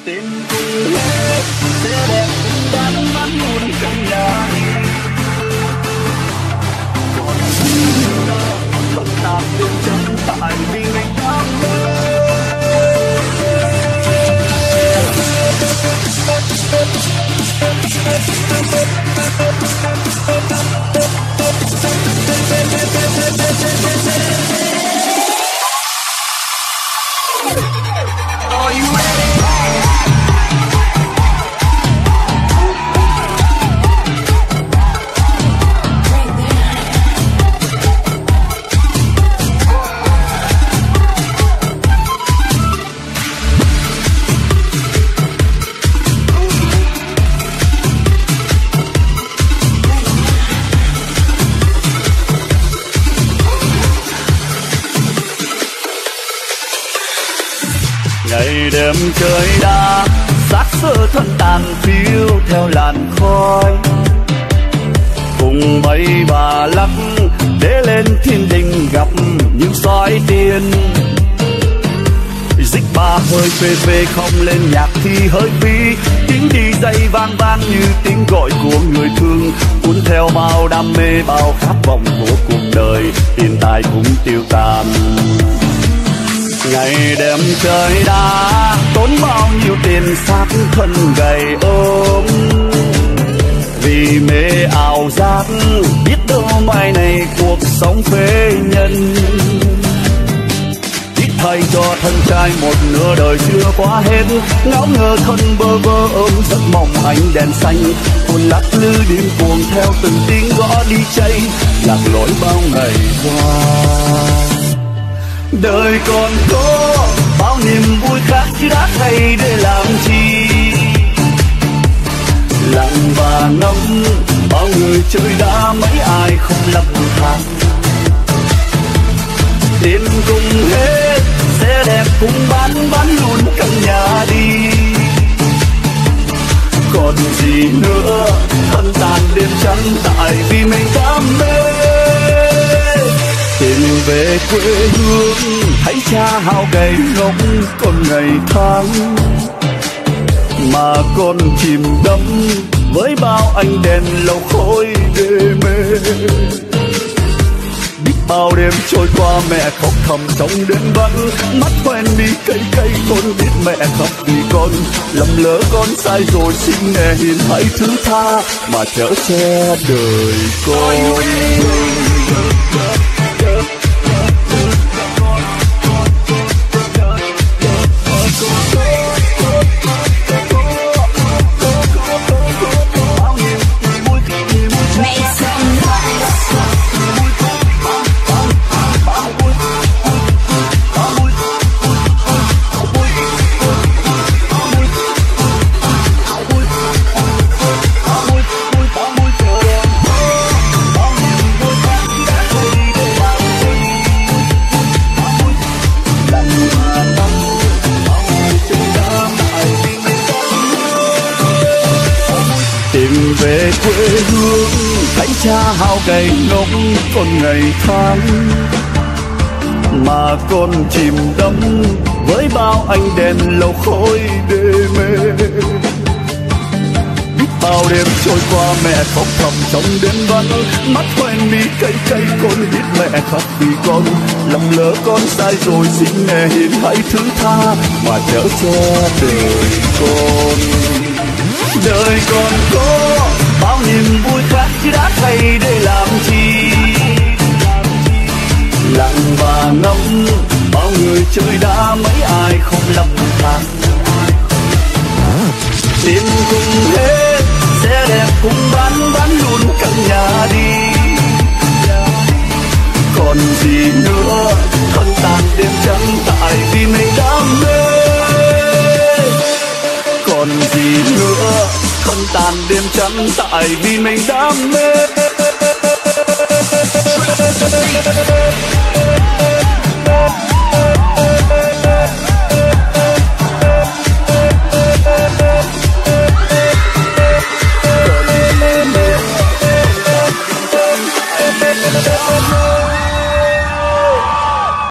Tiền cùng hết sẽ đẹp bán luôn căn nhà. Còn gì nữa phức tạp đến chân tại vì mình đam mê. Are you ready? Ngày đêm trời đã xác xơ thân tàn phiêu theo làn khói, cùng bay và lắc để lên thiên đình gặp những sói tiên. Dích ba hơi phê phê không lên nhạc thì hơi phí, tiếng đi dây vang vang như tiếng gọi của người thương, cuốn theo bao đam mê bao khát vọng của cuộc đời, tiền tài cũng tiêu tan. Ngày đêm trời đã tốn bao nhiêu tiền xác thân gầy ốm, vì mê ảo giác biết đâu mai này cuộc sống phế nhân. Ít thay cho thân trai một nửa đời chưa qua hết, ngáo ngơ thân bơ vơ ôm giấc mộng ánh đèn xanh, buồn lắc lư điên cuồng theo từng tiếng gõ đi chay, lạc lối bao ngày qua. Đời còn có bao niềm vui khác chứ đã hay để làm chi, lặng và ngắm bao người chơi đã mấy ai không lầm than. Tiền cùng hết xe đẹp cùng bán luôn căn nhà đi, còn gì nữa thân tàn đêm trắng tại vì mình đam mê. Tìm về quê hương hãy cha hao gầy ngốc còn ngày tháng, mà còn chìm đắm với bao ánh đèn lầu khói đê mê. Biết bao đêm trôi qua mẹ khóc thầm trong đêm vắng, mắt quen mi cay cay con biết mẹ khóc vì con lầm lỡ con sai rồi, xin mẹ hiền hãy thứ tha mà chở che đời con. Về quê hương hãy cha hao gầy ngốc còn ngày tháng, mà con chìm đắm với bao ánh đèn lầu khói đê mê. Biết bao đêm trôi qua mẹ khóc thầm trong đêm vắng, mắt quen mi cay cay con biết mẹ khóc vì con lầm lỡ con sai rồi, xin mẹ hiền hãy thứ tha mà chở che đời con. Đời còn có bao niềm vui khác chứ đã thay để làm chi, lặng và ngắm bao người chơi đã mấy ai không lầm than. Tiền cùng hết xe đẹp cùng bán luôn căn nhà đi, còn gì nữa thân tàn đêm trắng tại vì mình đam mê. Còn gì nữa thân tàn đêm trắng tại vì mình đam mê.